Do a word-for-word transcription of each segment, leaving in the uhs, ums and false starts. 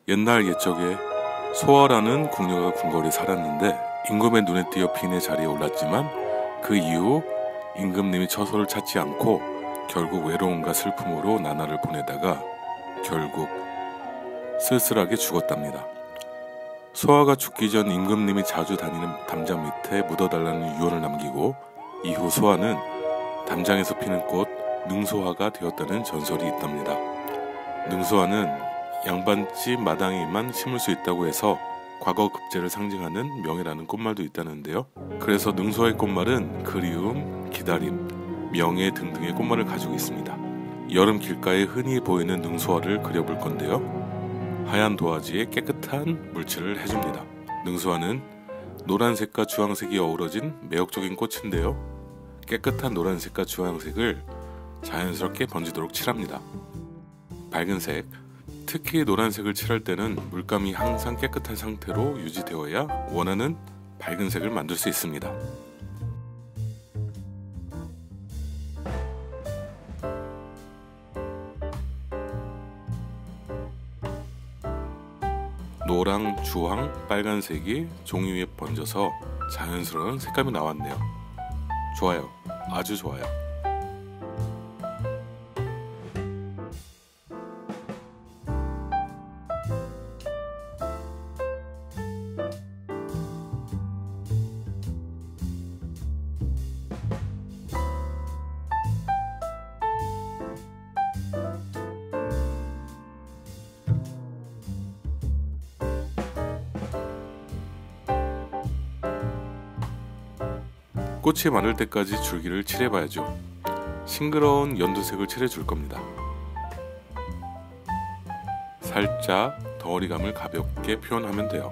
옛날 옛적에 소아라는 궁녀가 궁궐에 살았는데 임금의 눈에 띄어 빈의 자리에 올랐지만 그 이후 임금님이 처소를 찾지 않고 결국 외로움과 슬픔으로 나날을 보내다가 결국 쓸쓸하게 죽었답니다. 소아가 죽기 전 임금님이 자주 다니는 담장 밑에 묻어달라는 유언을 남기고 이후 소아는 담장에서 피는 꽃 능소화가 되었다는 전설이 있답니다. 능소화는 양반집 마당에만 심을 수 있다고 해서 과거 급제를 상징하는 명예라는 꽃말도 있다는데요. 그래서 능소화의 꽃말은 그리움, 기다림, 명예 등등의 꽃말을 가지고 있습니다. 여름 길가에 흔히 보이는 능소화를 그려볼 건데요. 하얀 도화지에 깨끗한 물칠을 해줍니다. 능소화는 노란색과 주황색이 어우러진 매혹적인 꽃인데요. 깨끗한 노란색과 주황색을 자연스럽게 번지도록 칠합니다. 밝은색, 특히 노란색을 칠할 때는 물감이 항상 깨끗한 상태로 유지되어야 원하는 밝은색을 만들 수 있습니다. 노랑, 주황, 빨간색이 종이 위에 번져서 자연스러운 색감이 나왔네요. 좋아요. 아주 좋아요. 꽃이 마를 때까지 줄기를 칠해봐야죠. 싱그러운 연두색을 칠해줄 겁니다. 살짝 덩어리감을 가볍게 표현하면 돼요.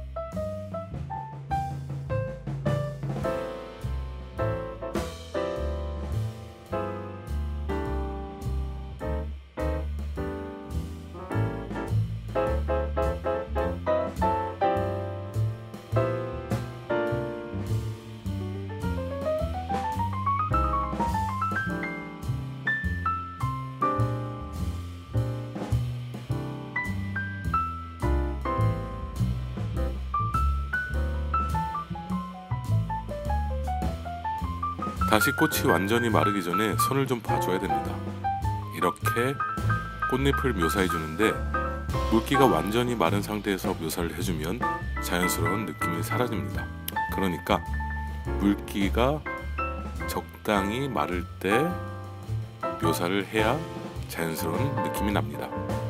다시 꽃이 완전히 마르기 전에 손을 좀 봐줘야 됩니다. 이렇게 꽃잎을 묘사해 주는데 물기가 완전히 마른 상태에서 묘사를 해주면 자연스러운 느낌이 사라집니다. 그러니까 물기가 적당히 마를 때 묘사를 해야 자연스러운 느낌이 납니다.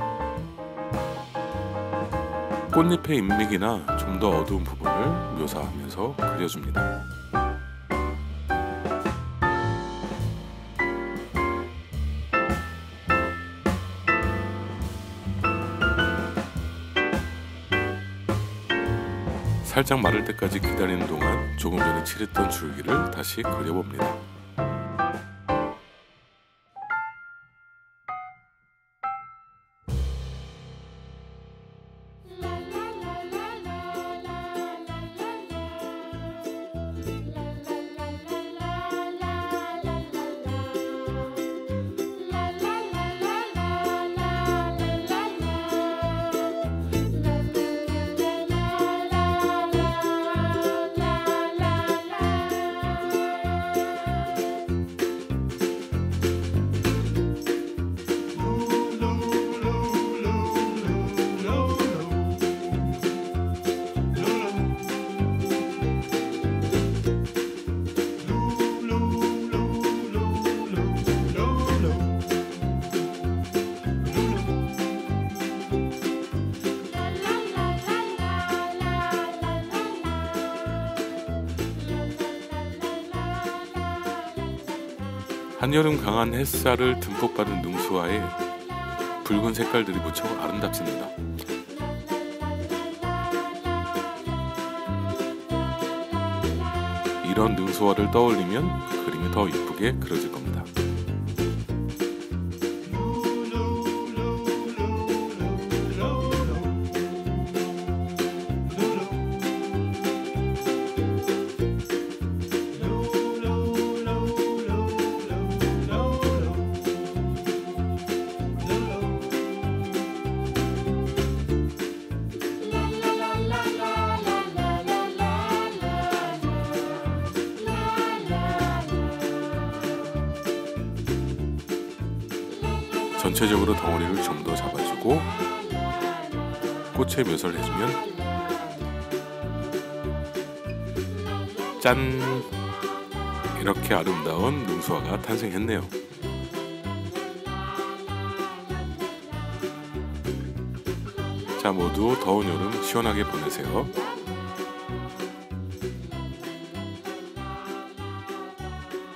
꽃잎의 인맥이나 좀 더 어두운 부분을 묘사하면서 그려줍니다. 살짝 마를 때까지 기다리는 동안 조금 전에 칠했던 줄기를 다시 그려봅니다. 한여름 강한 햇살을 듬뿍 받은 능소화에 붉은 색깔들이 무척 아름답습니다. 이런 능소화를 떠올리면 그림이 더 예쁘게 그려질 겁니다. 전체적으로 덩어리를 좀 더 잡아주고 꽃의 묘사를 해주면 짠! 이렇게 아름다운 능수화가 탄생했네요. 자, 모두 더운 여름 시원하게 보내세요.